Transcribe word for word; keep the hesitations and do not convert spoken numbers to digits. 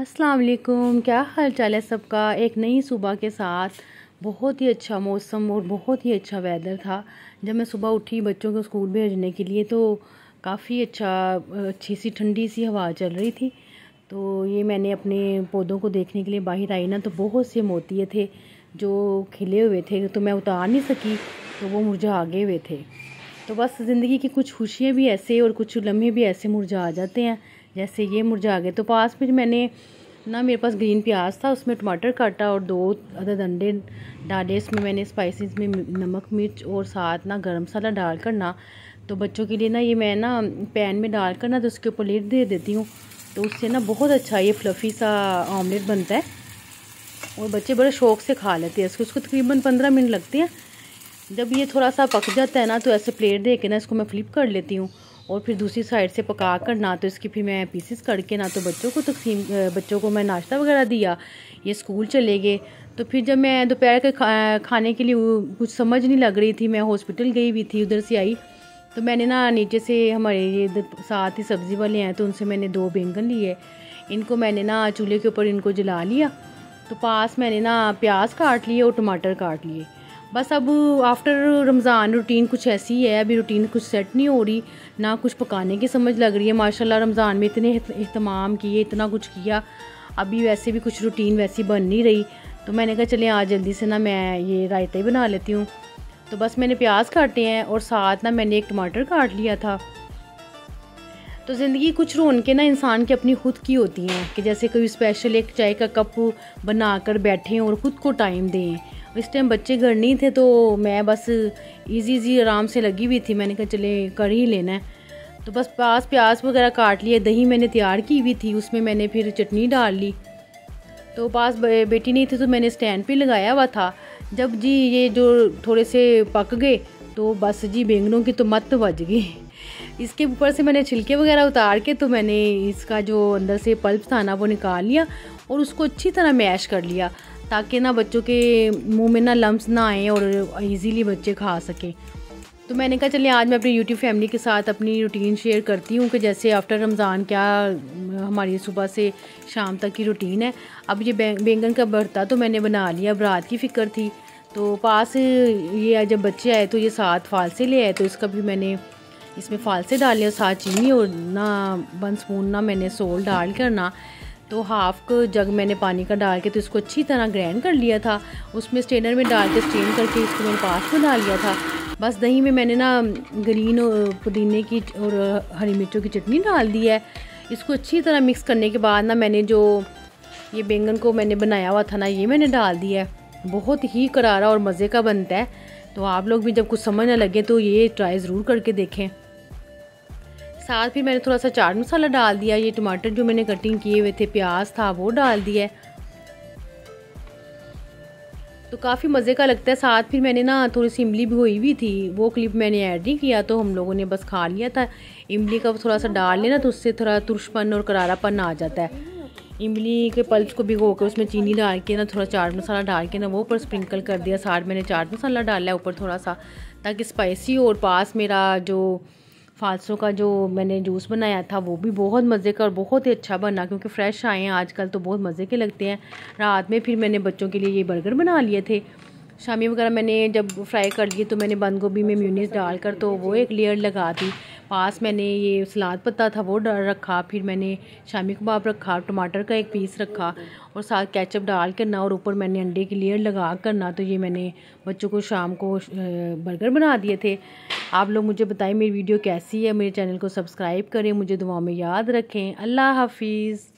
अस्सलाम वालेकुम, क्या हाल चाल है सबका। एक नई सुबह के साथ बहुत ही अच्छा मौसम और बहुत ही अच्छा वेदर था। जब मैं सुबह उठी बच्चों को स्कूल भेजने के लिए तो काफ़ी अच्छा अच्छी सी ठंडी सी हवा चल रही थी। तो ये मैंने अपने पौधों को देखने के लिए बाहर आई ना, तो बहुत से मोतिये थे जो खिले हुए थे, तो मैं उतार नहीं सकी, तो वो मुरझा गए हुए थे। तो बस ज़िंदगी की कुछ खुशियाँ भी ऐसे और कुछ लम्हे भी ऐसे मुरझा जाते हैं, जैसे ये मुरझा गए। तो पास में मैंने ना, मेरे पास ग्रीन प्याज था, उसमें टमाटर काटा और दो अदद अंडे डाले। इसमें मैंने स्पाइसेस में नमक मिर्च और साथ ना गरम मसाला डाल कर ना, तो बच्चों के लिए ना ये मैं ना पैन में डाल कर ना तो उसके ऊपर लेट दे देती हूँ। तो उससे ना बहुत अच्छा ये फ्लफ़ी सा ऑमलेट बनता है और बच्चे बड़े शौक़ से खा लेते हैं इसको। उसको तकरीबन पंद्रह मिनट लगते हैं। जब ये थोड़ा सा पक जाता है ना, तो ऐसे प्लेट दे के ना इसको मैं फ्लिप कर लेती हूँ और फिर दूसरी साइड से पका कर ना, तो इसकी फिर मैं पीसेस करके ना, तो बच्चों को तकसीम बच्चों को मैं नाश्ता वगैरह दिया, ये स्कूल चले गए। तो फिर जब मैं दोपहर के खा, खाने के लिए कुछ समझ नहीं लग रही थी, मैं हॉस्पिटल गई हुई थी, उधर से आई तो मैंने ना नीचे से हमारे ये साथ ही सब्ज़ी वाले हैं, तो उनसे मैंने दो बैंगन लिए। इनको मैंने ना चूल्हे के ऊपर इनको जला लिया। तो पास मैंने ना प्याज काट लिए और टमाटर काट लिए। बस अब आफ्टर रमज़ान रूटीन कुछ ऐसी है, अभी रूटीन कुछ सेट नहीं हो रही, ना कुछ पकाने की समझ लग रही है। माशाल्लाह रमज़ान में इतने एहतमाम किए, इतना कुछ किया, अभी वैसे भी कुछ रूटीन वैसी बन नहीं रही। तो मैंने कहा चले आज जल्दी से ना मैं ये रायता ही बना लेती हूँ। तो बस मैंने प्याज काटे हैं और साथ ना मैंने एक टमाटर काट लिया था। तो ज़िंदगी कुछ रौनकें ना इंसान की अपनी खुद की होती हैं कि जैसे कोई स्पेशल एक चाय का कप बना कर बैठें और ख़ुद को टाइम दें। इस टाइम बच्चे घर नहीं थे, तो मैं बस इजी इजी आराम से लगी हुई थी। मैंने कहा चले कर ही लेना है। तो बस प्याज प्याज वगैरह काट लिए, दही मैंने तैयार की हुई थी, उसमें मैंने फिर चटनी डाल ली। तो पास बेटी नहीं थी तो मैंने स्टैंड पे लगाया हुआ था। जब जी ये जो थोड़े से पक गए तो बस जी बैंगनों की तो मत बज गई। इसके ऊपर से मैंने छिलके वगैरह उतार के तो मैंने इसका जो अंदर से पल्प था ना वो निकाल लिया और उसको अच्छी तरह मैश कर लिया, ताकि ना बच्चों के मुंह में ना लम्स ना आए और इजीली बच्चे खा सकें। तो मैंने कहा चलिए आज मैं अपनी यूट्यूब फैमिली के साथ अपनी रूटीन शेयर करती हूँ कि जैसे आफ्टर रमज़ान क्या हमारी सुबह से शाम तक की रूटीन है। अब ये बैंगन का भरता तो मैंने बना लिया, बरात की फ़िक्र थी। तो पास ये जब बच्चे आए तो ये साथ फालसे ले आए, तो इसका भी मैंने इसमें फालसे डाले और साथ चीनी और ना वन स्पून ना मैंने सोल डाल कर ना, तो हाफ जग मैंने पानी का डाल के तो इसको अच्छी तरह ग्राइंड कर लिया था। उसमें स्ट्रेनर में डाल के स्ट्रेन करके इसको मैंने पास में डाल लिया था। बस दही में मैंने ना ग्रीन और पुदीने की और हरी मिर्चों की चटनी डाल दी है। इसको अच्छी तरह मिक्स करने के बाद ना मैंने जो ये बैंगन को मैंने बनाया हुआ था ना, ये मैंने डाल दिया है। बहुत ही करारा और मज़े का बनता है। तो आप लोग भी जब कुछ समझ ना लगे तो ये ट्राई ज़रूर करके देखें। साथ फिर मैंने थोड़ा सा चाट मसाला डाल दिया। ये टमाटर जो मैंने कटिंग किए हुए थे, प्याज था वो डाल दिया, तो काफ़ी मज़े का लगता है। साथ फिर मैंने ना थोड़ी सी इमली भी हुई हुई थी, वो क्लिप मैंने ऐड नहीं किया, तो हम लोगों ने बस खा लिया था। इमली का थोड़ा सा डाल लेना तो उससे थोड़ा तुरशपन और करारापन आ जाता है। इमली के पल्प को भिगो के उसमें चीनी डाल के ना थोड़ा चाट मसाला डाल के ना वो ऊपर स्प्रिंकल कर दिया। साथ मैंने चाट मसाला डाला है ऊपर थोड़ा सा, ताकि स्पाइसी। और पास मेरा जो फालसों का जो मैंने जूस बनाया था वो भी बहुत मज़े का और बहुत ही अच्छा बना, क्योंकि फ़्रेश आए हैं आजकल तो बहुत मज़े के लगते हैं। रात में फिर मैंने बच्चों के लिए ये बर्गर बना लिए थे। शामी वगैरह मैंने जब फ्राई कर लिए तो मैंने बंद गोभी में म्यूनीस डालकर तो वो एक लेयर लगा दी। पास मैंने ये सलाद पत्ता था वो डाल रखा, फिर मैंने शामी कबाब रखा, टमाटर का एक पीस रखा और साथ केचप डाल कर ना, और ऊपर मैंने अंडे की लेयर लगा कर ना, तो ये मैंने बच्चों को शाम को बर्गर बना दिए थे। आप लोग मुझे बताएं मेरी वीडियो कैसी है। मेरे चैनल को सब्सक्राइब करें, मुझे दुआओं में याद रखें। अल्लाह हाफिज़।